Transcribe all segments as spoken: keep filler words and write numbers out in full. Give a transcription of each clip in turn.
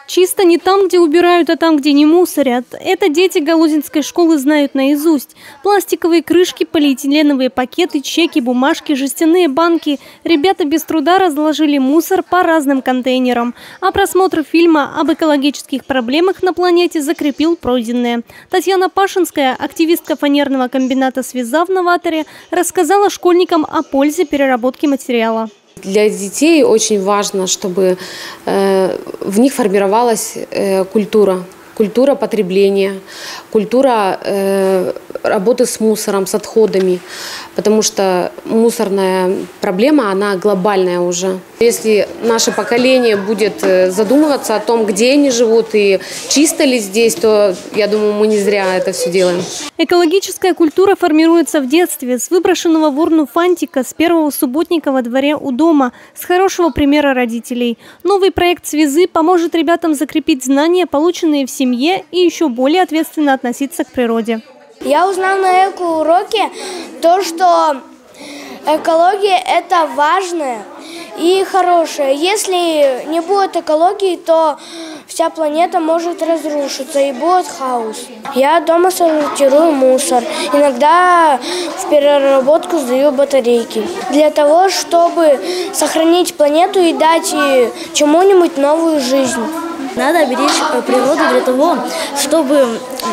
Чисто не там, где убирают, а там, где не мусорят. Это дети Галузинской школы знают наизусть. Пластиковые крышки, полиэтиленовые пакеты, чеки, бумажки, жестяные банки. Ребята без труда разложили мусор по разным контейнерам. А просмотр фильма об экологических проблемах на планете закрепил пройденное. Татьяна Пашинская, активистка фанерного комбината «Свиза» в Новаторе, рассказала школьникам о пользе переработки материала. Для детей очень важно, чтобы э, в них формировалась э, культура, культура потребления, культура э, работы с мусором, с отходами, потому что мусорная проблема, она глобальная уже. Если наше поколение будет задумываться о том, где они живут и чисто ли здесь, то, я думаю, мы не зря это все делаем. Экологическая культура формируется в детстве, с выброшенного в урну фантика, с первого субботника во дворе у дома, с хорошего примера родителей. Новый проект «Свизы» поможет ребятам закрепить знания, полученные в семье, и еще более ответственно относиться к природе. Я узнал на эко-уроке то, что экология – это важное и хорошее. Если не будет экологии, то вся планета может разрушиться и будет хаос. Я дома сортирую мусор. Иногда в переработку сдаю батарейки. Для того, чтобы сохранить планету и дать чему-нибудь новую жизнь. Надо беречь природу для того, чтобы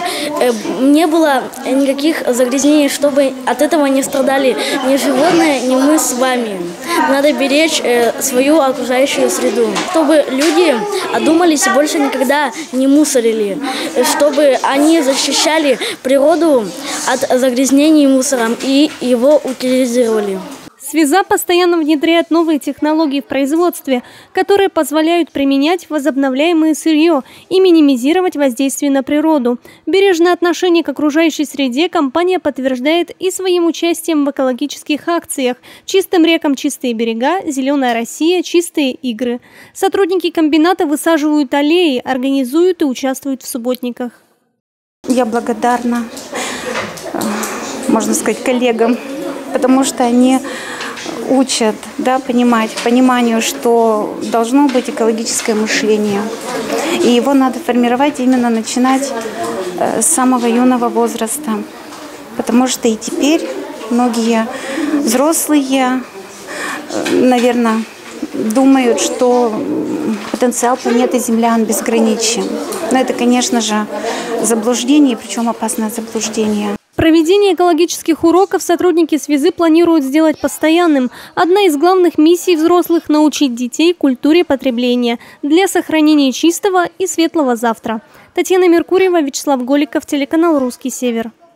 не было никаких загрязнений, чтобы от этого не страдали ни животные, ни мы с вами. Надо беречь свою окружающую среду, чтобы люди одумались и больше никогда не мусорили, чтобы они защищали природу от загрязнений мусором и его утилизировали. «Свиза» постоянно внедряет новые технологии в производстве, которые позволяют применять возобновляемое сырье и минимизировать воздействие на природу. Бережное отношение к окружающей среде компания подтверждает и своим участием в экологических акциях «Чистым рекам чистые берега», «Зеленая Россия», «Чистые игры». Сотрудники комбината высаживают аллеи, организуют и участвуют в субботниках. Я благодарна, можно сказать, коллегам, потому что они учат, да, понимать, пониманию, что должно быть экологическое мышление. И его надо формировать, именно начинать с самого юного возраста. Потому что и теперь многие взрослые, наверное, думают, что потенциал планеты Земля он безграничен. Но это, конечно же, заблуждение, причем опасное заблуждение. Проведение экологических уроков сотрудники «Свизы» планируют сделать постоянным. Одна из главных миссий взрослых – научить детей культуре потребления для сохранения чистого и светлого завтра. Татьяна Меркурьева, Вячеслав Голиков, телеканал «Русский Север».